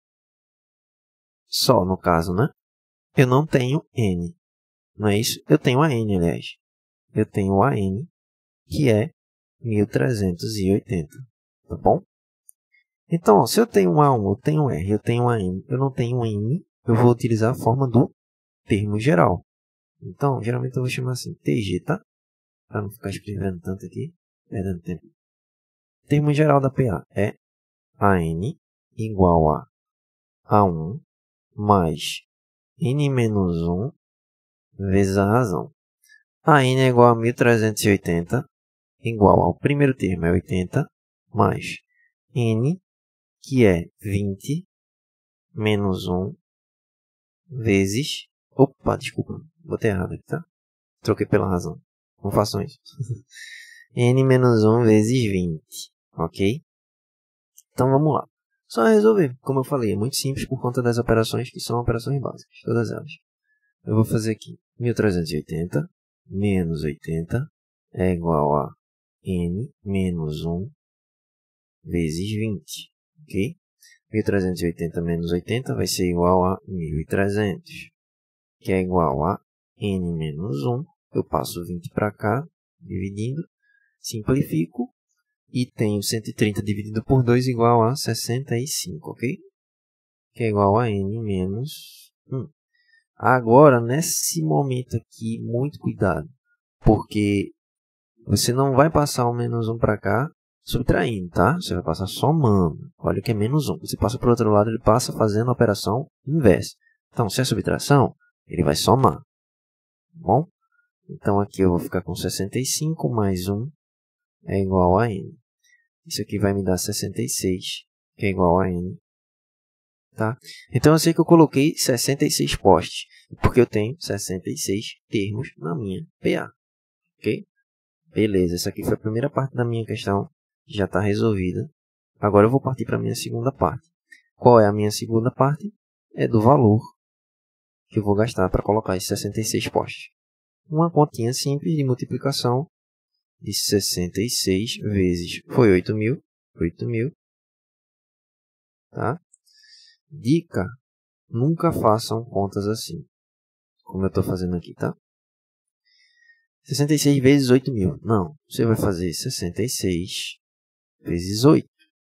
só no caso, né? Eu não tenho N, não é isso? Eu tenho a N, aliás. Eu tenho a N, que é mil trezentos e oitenta, tá bom? Então, ó, se eu tenho um A um, eu tenho um R, eu tenho um A N, eu não tenho um N, eu vou utilizar a forma do termo geral. Então, geralmente eu vou chamar assim, T G, tá? Para não ficar escrevendo tanto aqui, perdendo tempo. O termo geral da P A é A N igual a A um mais N menos um vezes a razão. A N é igual a mil trezentos e oitenta, igual ao primeiro termo é oitenta, mais N, que é vinte, menos um, vezes... Opa, desculpa, botei errado aqui, tá? Troquei pela razão. Não façam isso. N menos um vezes vinte, ok? Então vamos lá. Só resolver, como eu falei, é muito simples por conta das operações que são operações básicas, todas elas. Eu vou fazer aqui mil trezentos e oitenta menos oitenta é igual a N menos um vezes vinte, ok? mil trezentos e oitenta menos oitenta vai ser igual a mil e trezentos, que é igual a N menos um. Eu passo vinte para cá, dividindo, simplifico, e tenho cento e trinta dividido por dois igual a sessenta e cinco, ok? Que é igual a N menos um. Agora, nesse momento aqui, muito cuidado, porque você não vai passar o menos um para cá subtraindo, tá? Você vai passar somando. Olha que é menos um. Você passa para o outro lado, ele passa fazendo a operação inversa. Então, se é subtração, ele vai somar. Bom? Então, aqui eu vou ficar com sessenta e cinco mais um é igual a N. Isso aqui vai me dar sessenta e seis, que é igual a N. Tá? Então eu sei que eu coloquei sessenta e seis postes, porque eu tenho sessenta e seis termos na minha P A. Ok? Beleza, essa aqui foi a primeira parte da minha questão, já está resolvida. Agora eu vou partir para a minha segunda parte. Qual é a minha segunda parte? É do valor que eu vou gastar para colocar esses sessenta e seis postes. Uma continha simples de multiplicação de sessenta e seis vezes, foi oito mil, oito mil, tá? Dica, nunca façam contas assim, como eu estou fazendo aqui, tá? sessenta e seis vezes oito mil. Não, você vai fazer sessenta e seis vezes oito.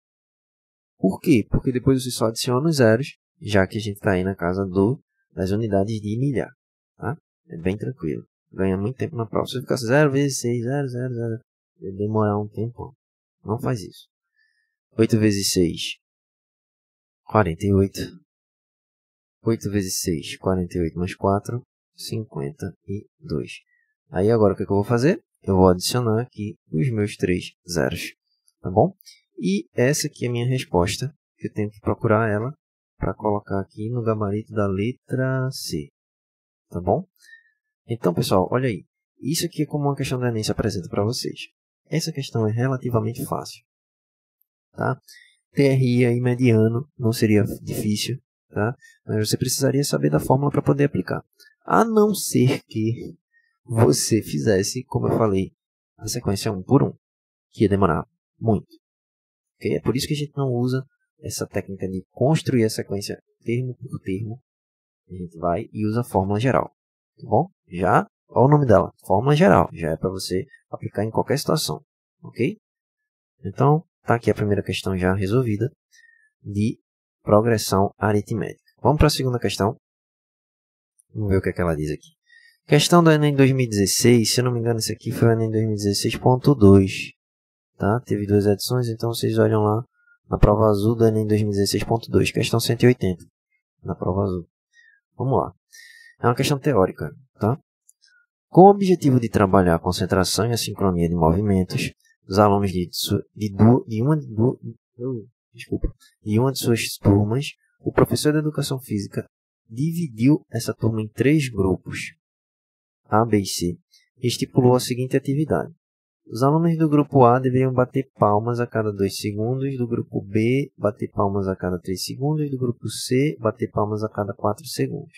Por quê? Porque depois você só adiciona os zeros, já que a gente está aí na casa do, das unidades de milhar. Tá? É bem tranquilo. Ganha muito tempo na prova. Se você ficar zero vezes seis, zero, zero, zero, vai demorar um tempo. Não faz isso. oito vezes seis, quarenta e oito. oito vezes seis, quarenta e oito mais quatro, cinquenta e dois. Aí agora o que, é que eu vou fazer? Eu vou adicionar aqui os meus três zeros. Tá bom? E essa aqui é a minha resposta, que eu tenho que procurar ela para colocar aqui no gabarito da letra C. Tá bom? Então, pessoal, olha aí. Isso aqui é como uma questão do Enem se apresenta para vocês. Essa questão é relativamente fácil. Tá? T R I aí mediano não seria difícil, tá? Mas você precisaria saber da fórmula para poder aplicar. A não ser que você fizesse, como eu falei, a sequência um por um, que ia demorar muito. Okay? É por isso que a gente não usa essa técnica de construir a sequência termo por termo. A gente vai e usa a fórmula geral. Tá bom? Já, olha o nome dela, fórmula geral. Já é para você aplicar em qualquer situação. Ok? Então, tá aqui a primeira questão já resolvida de progressão aritmética. Vamos para a segunda questão. Vamos ver o que, é que ela diz aqui. Questão do Enem dois mil e dezesseis, se eu não me engano, esse aqui foi o Enem dois mil e dezesseis ponto dois. Tá? Teve duas edições, então vocês olham lá na prova azul do Enem dois mil e dezesseis ponto dois, questão cento e oitenta, na prova azul. Vamos lá. É uma questão teórica, tá? Com o objetivo de trabalhar a concentração e a sincronia de movimentos, os alunos de, de, du, de, uma, du, uh, desculpa, de uma de suas turmas, o professor de Educação Física dividiu essa turma em três grupos, A, B e C, e estipulou a seguinte atividade. Os alunos do grupo A deveriam bater palmas a cada dois segundos, do grupo B, bater palmas a cada três segundos, do grupo C, bater palmas a cada quatro segundos.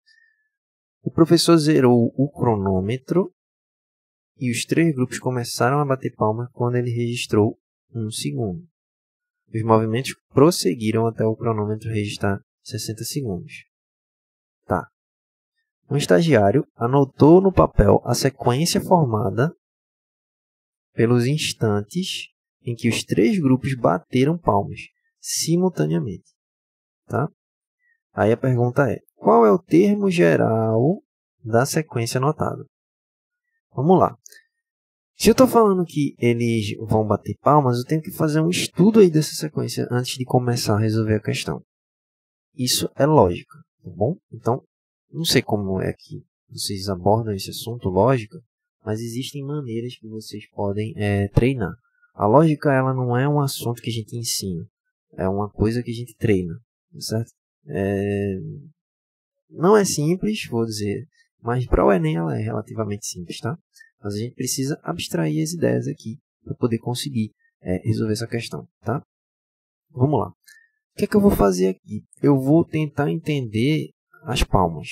O professor zerou o cronômetro e os três grupos começaram a bater palmas quando ele registrou um segundo. Os movimentos prosseguiram até o cronômetro registrar sessenta segundos. Tá. Um estagiário anotou no papel a sequência formada pelos instantes em que os três grupos bateram palmas simultaneamente. Tá? Aí a pergunta é, qual é o termo geral da sequência anotada? Vamos lá. Se eu estou falando que eles vão bater palmas, eu tenho que fazer um estudo aí dessa sequência antes de começar a resolver a questão. Isso é lógica, tá bom? Então, não sei como é que vocês abordam esse assunto, lógica, mas existem maneiras que vocês podem é, treinar. A lógica ela não é um assunto que a gente ensina, é uma coisa que a gente treina, certo? É... Não é simples, vou dizer, mas para o Enem ela é relativamente simples, tá? Mas a gente precisa abstrair as ideias aqui para poder conseguir é, resolver essa questão, tá? Vamos lá. O que é que eu vou fazer aqui? Eu vou tentar entender as palmas.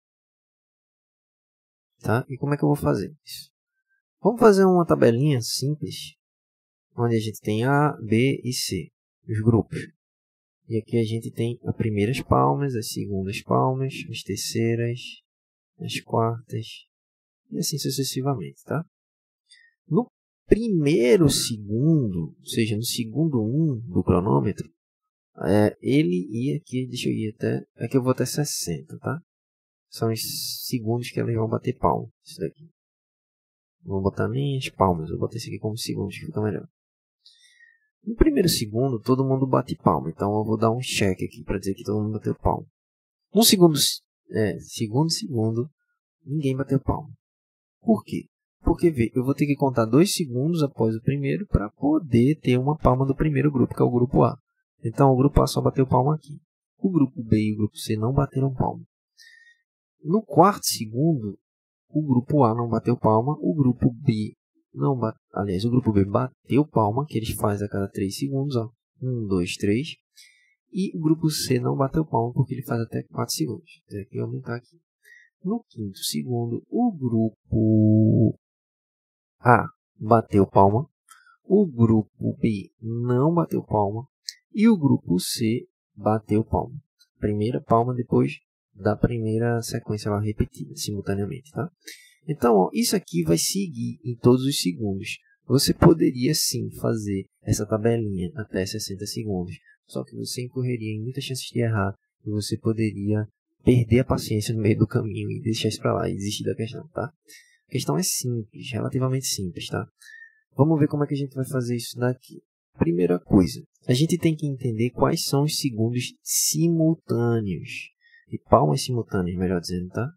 Tá? E como é que eu vou fazer isso? Vamos fazer uma tabelinha simples, onde a gente tem A, B e C, os grupos. E aqui a gente tem as primeiras palmas, as segundas palmas, as terceiras, as quartas, e assim sucessivamente, tá? No primeiro segundo, ou seja, no segundo um do cronômetro, é, ele ia aqui, deixa eu ir até, aqui eu vou até sessenta, tá? São os segundos que elas vão bater palma, isso daqui. Não vou botar nem as palmas, vou botar isso aqui como segundos, que fica melhor. No primeiro segundo, todo mundo bate palma, então eu vou dar um check aqui para dizer que todo mundo bateu palma. No segundo, é, segundo segundo, ninguém bateu palma. Por quê? Porque, vê, eu vou ter que contar dois segundos após o primeiro para poder ter uma palma do primeiro grupo, que é o grupo A. Então, o grupo A só bateu palma aqui. O grupo B e o grupo C não bateram palma. No quarto segundo, o grupo A não bateu palma, o grupo B não bateu, aliás, o grupo B bateu palma, que eles fazem a cada três segundos, ó. um, dois, três. E o grupo C não bateu palma, porque ele faz até quatro segundos. Vou ter que aumentar aqui. No quinto segundo, o grupo A bateu palma, o grupo B não bateu palma e o grupo C bateu palma. Primeira palma depois da primeira sequência lá repetida simultaneamente, tá? Então, ó, isso aqui vai seguir em todos os segundos. Você poderia sim fazer essa tabelinha até sessenta segundos, só que você incorreria em muitas chances de errar e você poderia perder a paciência no meio do caminho e deixar isso para lá e desistir da questão, tá? A questão é simples, relativamente simples, tá? Vamos ver como é que a gente vai fazer isso daqui. Primeira coisa, a gente tem que entender quais são os segundos simultâneos. E palmas simultâneas, melhor dizendo, tá?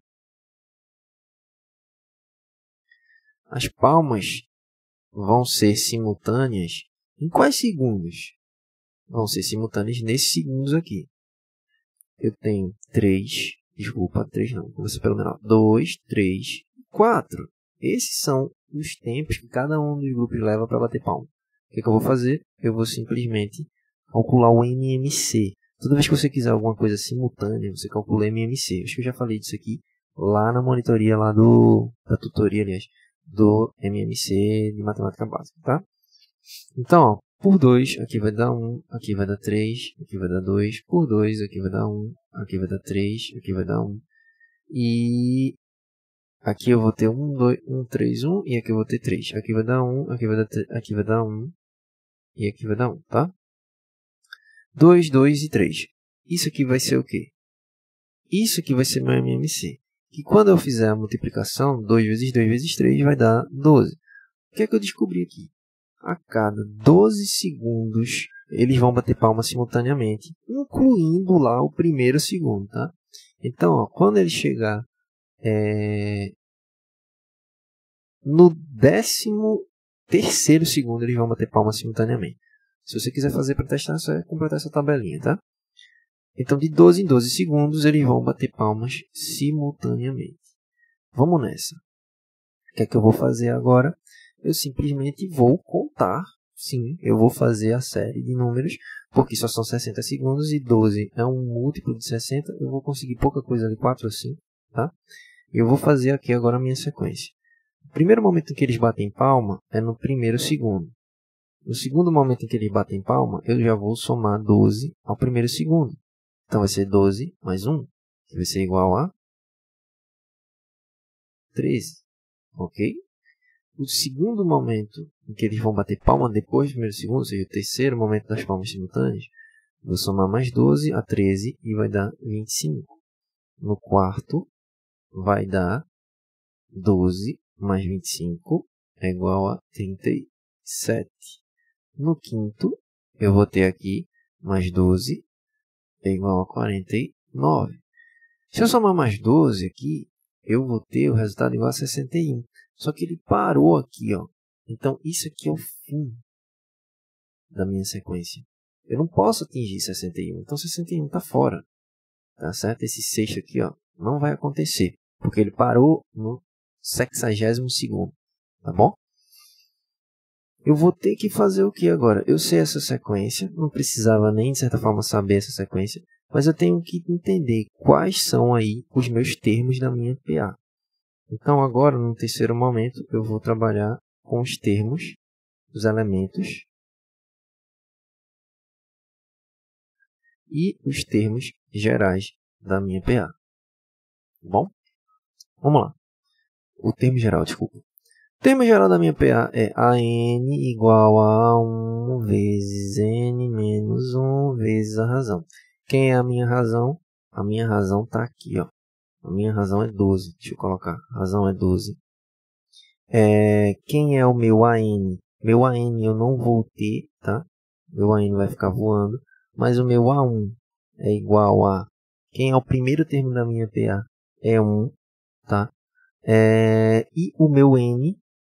As palmas vão ser simultâneas em quais segundos? Vão ser simultâneas nesses segundos aqui. Eu tenho três, desculpa, três não, começa pelo menor. dois, três, quatro. Esses são os tempos que cada um dos grupos leva para bater palma. O que, que eu vou fazer? Eu vou simplesmente calcular o M M C. Toda vez que você quiser alguma coisa simultânea, você calcula M M C. Acho que eu já falei disso aqui lá na monitoria, lá do, da tutoria, aliás, do M M C de matemática básica, tá? Então, ó, por dois, aqui vai dar um, aqui vai dar três, aqui vai dar dois, por dois, aqui vai dar um, aqui vai dar três, aqui vai dar um. E aqui eu vou ter um, dois, um, três, um, e aqui eu vou ter três. Aqui vai dar um, aqui vai dar, aqui vai dar um, e aqui vai dar um, tá? dois, dois e três. Isso aqui vai ser o quê? Isso aqui vai ser meu M M C. Que quando eu fizer a multiplicação, dois vezes dois vezes três vai dar doze. O que é que eu descobri aqui? A cada doze segundos, eles vão bater palma simultaneamente, incluindo lá o primeiro segundo, tá? Então, ó, quando ele chegar é, no décimo terceiro segundo, eles vão bater palma simultaneamente. Se você quiser fazer para testar, é só completar essa tabelinha, tá? Então, de doze em doze segundos, eles vão bater palmas simultaneamente. Vamos nessa. O que é que eu vou fazer agora? Eu simplesmente vou contar. Sim, eu vou fazer a série de números, porque só são sessenta segundos e doze é um múltiplo de sessenta. Eu vou conseguir pouca coisa ali, quatro ou cinco, tá? Eu vou fazer aqui agora a minha sequência. O primeiro momento em que eles batem palma é no primeiro segundo. No segundo momento em que eles batem palma, eu já vou somar doze ao primeiro segundo. Então, vai ser doze mais um, que vai ser igual a treze. Ok? O segundo momento em que eles vão bater palma depois do primeiro segundo, ou seja, o terceiro momento das palmas simultâneas, vou somar mais doze a treze e vai dar vinte e cinco. No quarto, vai dar doze mais vinte e cinco é igual a trinta e sete. No quinto, eu vou ter aqui mais doze é igual a quarenta e nove. Se eu somar mais doze aqui, eu vou ter o resultado igual a sessenta e um. Só que ele parou aqui, ó. Então, isso aqui é o fim da minha sequência. Eu não posso atingir sessenta e um. Então, sessenta e um está fora. Tá certo? Esse sexto aqui, ó, não vai acontecer. Porque ele parou no sexagésimo segundo. Tá bom? Eu vou ter que fazer o que agora? Eu sei essa sequência. Não precisava nem, de certa forma, saber essa sequência. Mas eu tenho que entender quais são aí os meus termos da minha P A. Então, agora, no terceiro momento, eu vou trabalhar com os termos, os elementos e os termos gerais da minha P A. Bom? Vamos lá. O termo geral, desculpa. O termo geral da minha P A é A N igual a um vezes N menos um vezes a razão. Quem é a minha razão? A minha razão está aqui, ó. A minha razão é doze. Deixa eu colocar. A razão é doze. É, quem é o meu A N? Meu A N eu não vou ter, tá? Meu A N vai ficar voando. Mas o meu A um é igual a... Quem é o primeiro termo da minha P A? É um, tá? É, e o meu N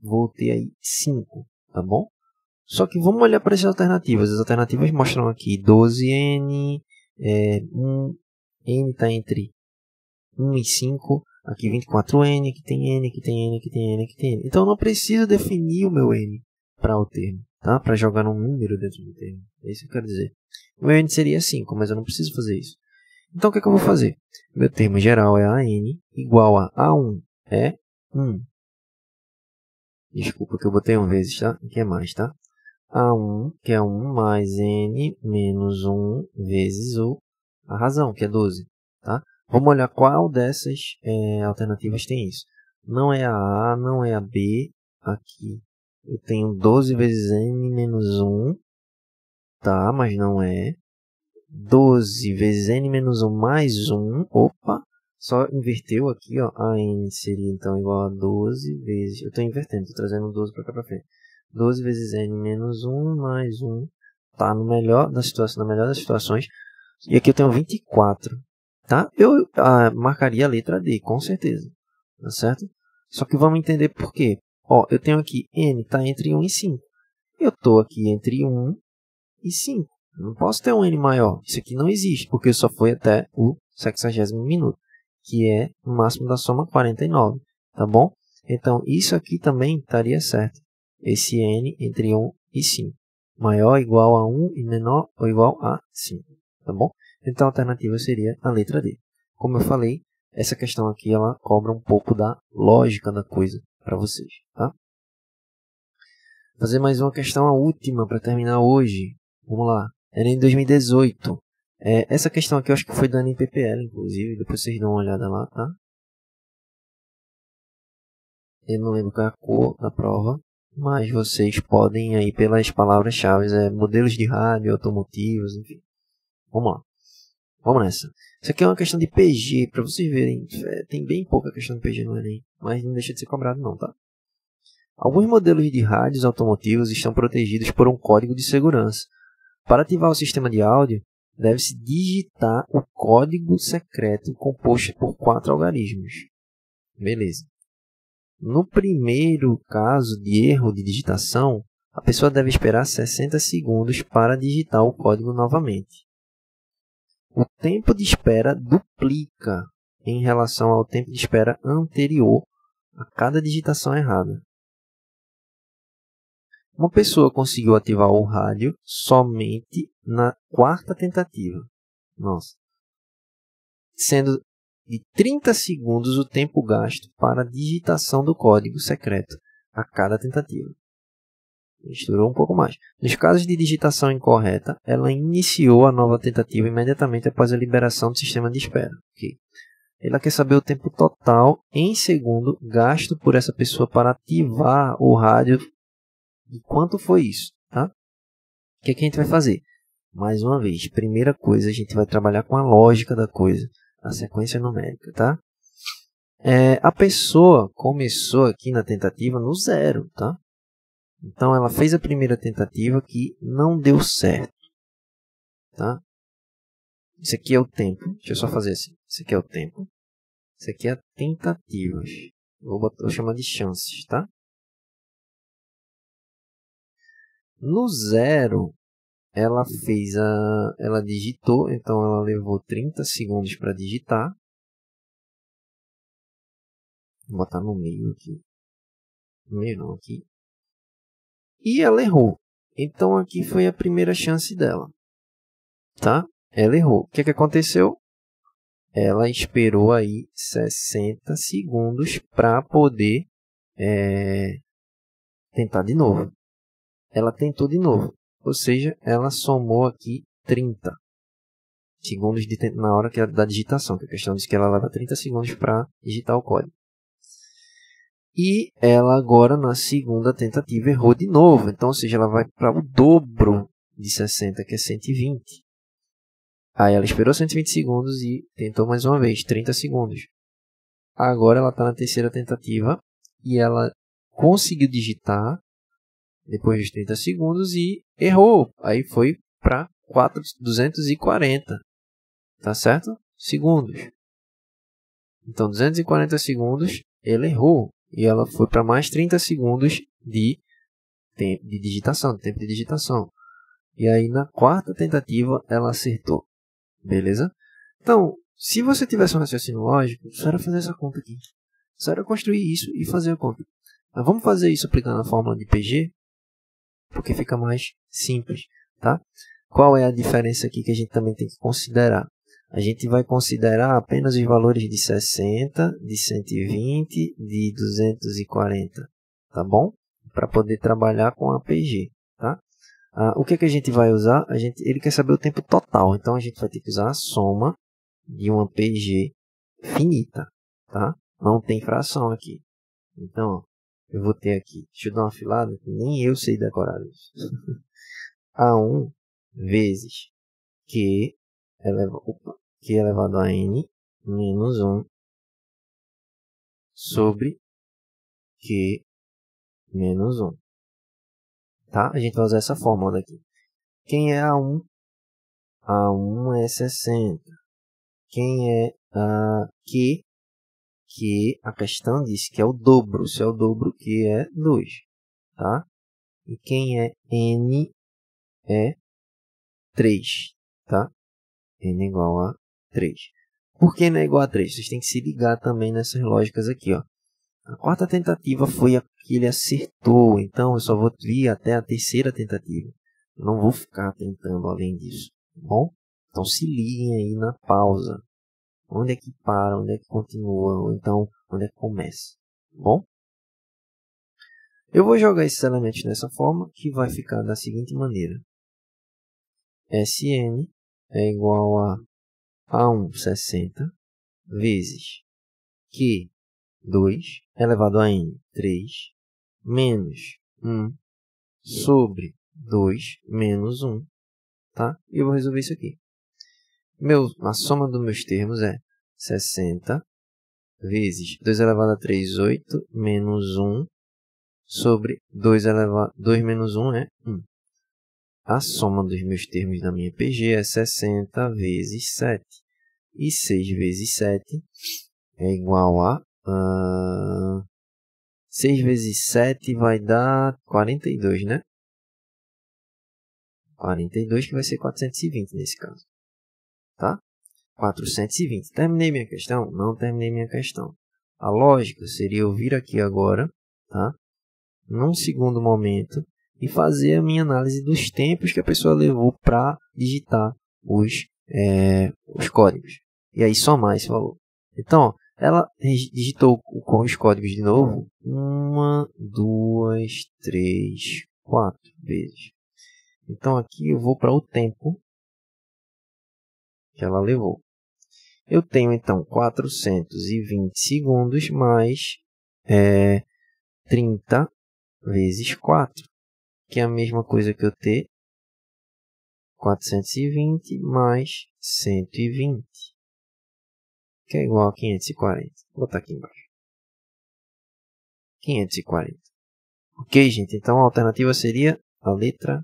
vou ter aí cinco, tá bom? Só que vamos olhar para as alternativas. As alternativas mostram aqui doze N, é, um, N está entre um e cinco, aqui vinte e quatro N, aqui tem N, aqui tem N, aqui tem N, aqui tem N. Então eu não preciso definir o meu N para o termo, tá? Para jogar um número dentro do termo. É isso que eu quero dizer. O meu N seria cinco, mas eu não preciso fazer isso. Então o que é que eu vou fazer? Meu termo geral é A N igual a A um é um. Desculpa que eu botei um vezes, tá? Aqui é mais, tá? A um, que é um mais N menos um vezes o, a razão, que é doze. Tá? Vamos olhar qual dessas é, alternativas tem isso. Não é a A, não é a B. Aqui eu tenho doze vezes N menos um. Tá, mas não é. doze vezes N menos um mais um. Opa! Só inverteu aqui, ó. A N seria então igual a doze vezes... Eu estou invertendo, estou trazendo doze para cá para frente. doze vezes N menos um mais um. Tá no melhor da situação, na melhor das situações. E aqui eu tenho vinte e quatro. Tá? Eu ah, marcaria a letra D, com certeza. Tá certo? Só que vamos entender por quê. Ó, eu tenho aqui N está entre um e cinco. Eu estou aqui entre um e cinco. Eu não posso ter um N maior. Isso aqui não existe, porque só foi até o sexagésimo minuto, que é o máximo da soma quarenta e nove. Tá bom? Então, isso aqui também estaria certo. Esse N entre um e cinco. Maior ou igual a um e menor ou igual a cinco. Tá bom? Então a alternativa seria a letra D. Como eu falei, essa questão aqui ela cobra um pouco da lógica da coisa para vocês. Tá? Vou fazer mais uma questão, a última, para terminar hoje. Vamos lá. Era em dois mil e dezoito. É, essa questão aqui eu acho que foi da N P P L, inclusive. Depois vocês dão uma olhada lá. Tá? Eu não lembro qual é a cor da prova. Mas vocês podem aí pelas palavras-chave, é, modelos de rádio, automotivos, enfim. Vamos lá. Vamos nessa. Isso aqui é uma questão de P G, para vocês verem. É, tem bem pouca questão de P G no Enem, mas não deixa de ser cobrado não, tá? Alguns modelos de rádios automotivos estão protegidos por um código de segurança. Para ativar o sistema de áudio, deve-se digitar o código secreto composto por quatro algarismos. Beleza. No primeiro caso de erro de digitação, a pessoa deve esperar sessenta segundos para digitar o código novamente. O tempo de espera duplica em relação ao tempo de espera anterior a cada digitação errada. Uma pessoa conseguiu ativar o rádio somente na quarta tentativa. Nossa. Sendo de trinta segundos o tempo gasto para a digitação do código secreto a cada tentativa. Misturou um pouco mais. Nos casos de digitação incorreta, ela iniciou a nova tentativa imediatamente após a liberação do sistema de espera. Okay. Ela quer saber o tempo total em segundo gasto por essa pessoa para ativar o rádio e quanto foi isso. Tá? O que, é que a gente vai fazer? Mais uma vez, primeira coisa, a gente vai trabalhar com a lógica da coisa. A sequência numérica, tá? É, a pessoa começou aqui na tentativa no zero, tá? Então, ela fez a primeira tentativa que não deu certo, tá? Isso aqui é o tempo. Deixa eu só fazer assim. Isso aqui é o tempo. Isso aqui é tentativas. Vou, botar, vou chamar de chances, tá? No zero, ela fez a, ela digitou, então ela levou trinta segundos para digitar. Vou botar no meio aqui. No meio não, aqui. E ela errou. Então aqui foi a primeira chance dela. Tá? Ela errou. O que, que aconteceu? Ela esperou aí sessenta segundos para poder é, tentar de novo. Ela tentou de novo. Ou seja, ela somou aqui trinta segundos de, na hora que é da digitação. Que a questão diz que ela leva trinta segundos para digitar o código. E ela agora, na segunda tentativa, errou de novo. Então, ou seja, ela vai para o dobro de sessenta, que é cento e vinte. Aí ela esperou cento e vinte segundos e tentou mais uma vez, trinta segundos. Agora ela está na terceira tentativa e ela conseguiu digitar depois dos trinta segundos e errou. Aí foi para duzentos e quarenta. Tá certo? Segundos. Então, duzentos e quarenta segundos, ele errou. e ela foi para mais trinta segundos de tempo de digitação, de tempo de digitação. E aí na quarta tentativa ela acertou. Beleza? Então, se você tivesse um raciocínio lógico, só era fazer essa conta aqui. Só era construir isso e fazer a conta. Mas vamos fazer isso aplicando a fórmula de P G, porque fica mais simples, tá? Qual é a diferença aqui que a gente também tem que considerar? A gente vai considerar apenas os valores de sessenta, de cento e vinte, de duzentos e quarenta, tá bom? Para poder trabalhar com a P G, tá? Ah, o que, é que a gente vai usar? A gente, ele quer saber o tempo total, então a gente vai ter que usar a soma de uma P G finita, tá? Não tem fração aqui. Então, ó, eu vou ter aqui, deixa eu dar uma filada, nem eu sei decorar isso. A um vezes Q, eleva, opa, Q elevado a N menos um sobre Q menos um. Tá? A gente vai usar essa fórmula daqui. Quem é A um? A um é sessenta. Quem é a Q? Que a questão diz que é o dobro. Se é o dobro, que é dois. Tá? E quem é N é três. Tá? N igual a três. Por que N é igual a três? Vocês têm que se ligar também nessas lógicas aqui. Ó. A quarta tentativa foi a que ele acertou. Então, eu só vou vir até a terceira tentativa. Eu não vou ficar tentando além disso. Tá bom? Então, se liguem aí na pausa. Onde é que para? Onde é que continua? Ou então, onde é que começa? Tá bom? Eu vou jogar esses elementos dessa forma, que vai ficar da seguinte maneira. S N é igual a A um sessenta vezes Q dois elevado a N três menos um sobre dois menos um. Tá? E eu vou resolver isso aqui. Meu, a soma dos meus termos é sessenta vezes dois elevado a três, oito, menos um, sobre dois elevado a dois menos um é um. A soma dos meus termos da minha P G é sessenta vezes sete. E seis vezes sete é igual a... Uh, seis vezes sete vai dar quarenta e dois, né? quarenta e dois que vai ser quatrocentos e vinte nesse caso. Tá? quatrocentos e vinte. Terminei minha questão? Não terminei minha questão. A lógica seria eu vir aqui agora, tá? Num segundo momento, e fazer a minha análise dos tempos que a pessoa levou para digitar os, é, os códigos. E aí somar esse valor. Então, ó, ela digitou com os códigos de novo uma, duas, três, quatro vezes. Então aqui eu vou para o tempo que ela levou. Eu tenho então quatrocentos e vinte segundos mais é, trinta vezes quatro, que é a mesma coisa que eu ter quatrocentos e vinte mais cento e vinte, que é igual a quinhentos e quarenta. Vou botar aqui embaixo. quinhentos e quarenta. Ok, gente? Então a alternativa seria a letra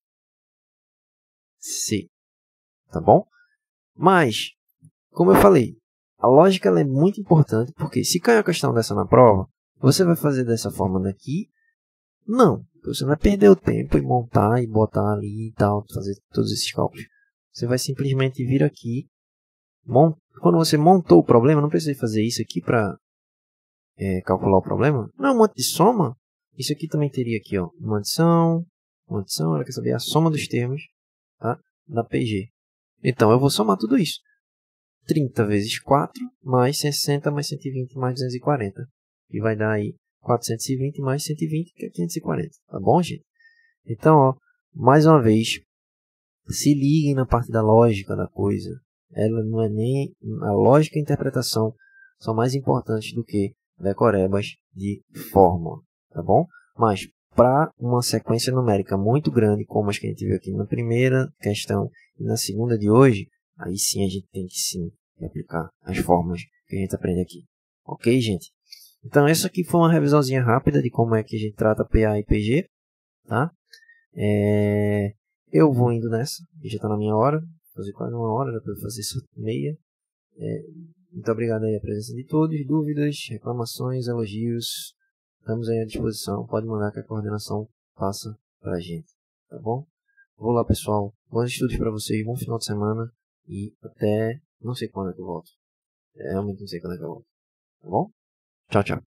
C. Tá bom? Mas, como eu falei, a lógica ela é muito importante, porque se cair uma questão dessa na prova, você vai fazer dessa forma daqui? Não. Você vai perder o tempo e montar e botar ali e tal, fazer todos esses cálculos. Você vai simplesmente vir aqui. Mont... Quando você montou o problema, não precisa fazer isso aqui para é, calcular o problema. Não é um monte de soma. Isso aqui também teria aqui, ó, uma adição, uma adição, ela quer saber a soma dos termos, tá, da P G. Então, eu vou somar tudo isso. trinta vezes quatro, mais sessenta, mais cento e vinte, mais duzentos e quarenta. E vai dar aí quatrocentos e vinte mais cento e vinte, que é quinhentos e quarenta. Tá bom, gente? Então, ó, mais uma vez, se liguem na parte da lógica da coisa. Ela não é nem... A lógica e a interpretação são mais importantes do que decorebas de fórmula. Tá bom? Mas, para uma sequência numérica muito grande, como as que a gente viu aqui na primeira questão e na segunda de hoje, aí sim a gente tem que sim aplicar as fórmulas que a gente aprende aqui. Ok, gente? Então, essa aqui foi uma revisãozinha rápida de como é que a gente trata P A e P G. Tá? É... Eu vou indo nessa, já está na minha hora, vou fazer quase uma hora, depois vou fazer só meia. É... Muito obrigado aí a presença de todos, dúvidas, reclamações, elogios, estamos aí à disposição. Pode mandar que a coordenação passa pra gente, tá bom? Vou lá, pessoal. Bons estudos para vocês, bom final de semana e até não sei quando é que eu volto. É, realmente não sei quando é que eu volto, tá bom? Tchau, tchau.